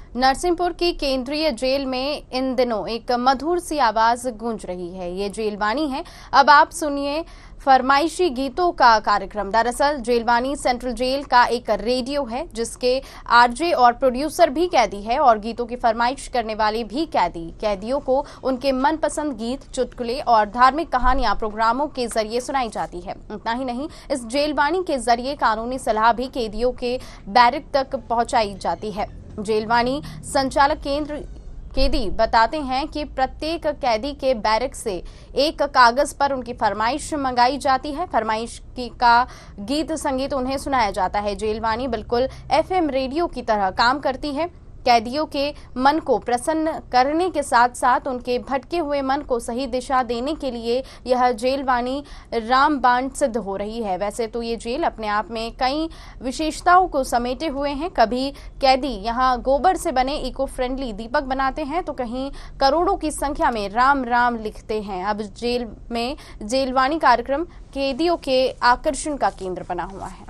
नरसिंहपुर की केंद्रीय जेल में इन दिनों एक मधुर सी आवाज गूंज रही है। ये जेलवानी है। अब आप सुनिए फरमाइशी गीतों का कार्यक्रम। दरअसल जेलवानी सेंट्रल जेल का एक रेडियो है जिसके आरजे और प्रोड्यूसर भी कैदी है और गीतों की फरमाइश करने वाले भी कैदियों को उनके मनपसंद गीत, चुटकुले और धार्मिक कहानियां प्रोग्रामों के जरिए सुनाई जाती है। इतना ही नहीं, इस जेलवानी के जरिए कानूनी सलाह भी कैदियों के बैरक तक पहुंचाई जाती है। जेलवानी संचालक कैदी बताते हैं कि प्रत्येक कैदी के बैरक से एक कागज पर उनकी फरमाइश मंगाई जाती है। फरमाइश का गीत संगीत उन्हें सुनाया जाता है। जेलवानी बिल्कुल एफएम रेडियो की तरह काम करती है। कैदियों के मन को प्रसन्न करने के साथ साथ उनके भटके हुए मन को सही दिशा देने के लिए यह जेलवानी रामबाण सिद्ध हो रही है। वैसे तो ये जेल अपने आप में कई विशेषताओं को समेटे हुए हैं। कभी कैदी यहाँ गोबर से बने इको फ्रेंडली दीपक बनाते हैं तो कहीं करोड़ों की संख्या में राम राम लिखते हैं। अब जेल में जेलवानी कार्यक्रम कैदियों के आकर्षण का केंद्र बना हुआ है।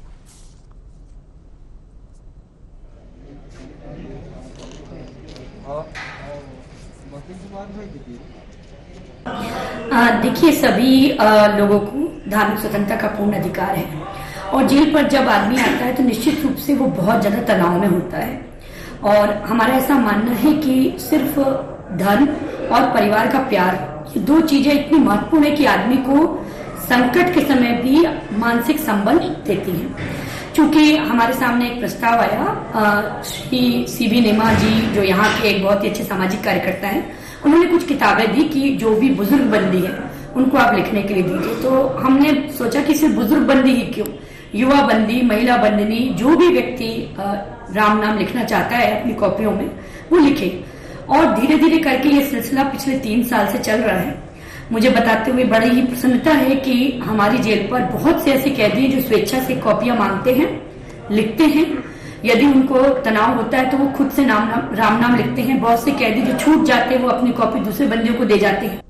देखिए, सभी लोगों को धार्मिक स्वतंत्रता का पूर्ण अधिकार है और जेल पर जब आदमी आता है तो निश्चित रूप से वो बहुत ज्यादा तनाव में होता है। और हमारा ऐसा मानना है कि सिर्फ धर्म और परिवार का प्यार, ये दो चीजें इतनी महत्वपूर्ण है कि आदमी को संकट के समय भी मानसिक संबल देती हैं। चूंकि हमारे सामने एक प्रस्ताव आया, श्री सीबी नेमा जी जो यहाँ के एक बहुत ही अच्छे सामाजिक कार्यकर्ता हैं, उन्होंने कुछ किताबें दी कि जो भी बुजुर्ग बंदी है उनको आप लिखने के लिए दीजिए। तो हमने सोचा कि सिर्फ बुजुर्ग बंदी ही क्यों, युवा बंदी, महिला बंदिनी, जो भी व्यक्ति राम नाम लिखना चाहता है अपनी कॉपियों में वो लिखे। और धीरे धीरे करके ये सिलसिला पिछले 3 साल से चल रहा है। मुझे बताते हुए बड़ी ही प्रसन्नता है कि हमारी जेल पर बहुत से ऐसे कैदी हैं जो स्वेच्छा से कॉपियां मांगते हैं, लिखते हैं। यदि उनको तनाव होता है तो वो खुद से राम नाम लिखते हैं। बहुत से कैदी जो छूट जाते हैं वो अपनी कॉपी दूसरे बंदियों को दे जाते हैं।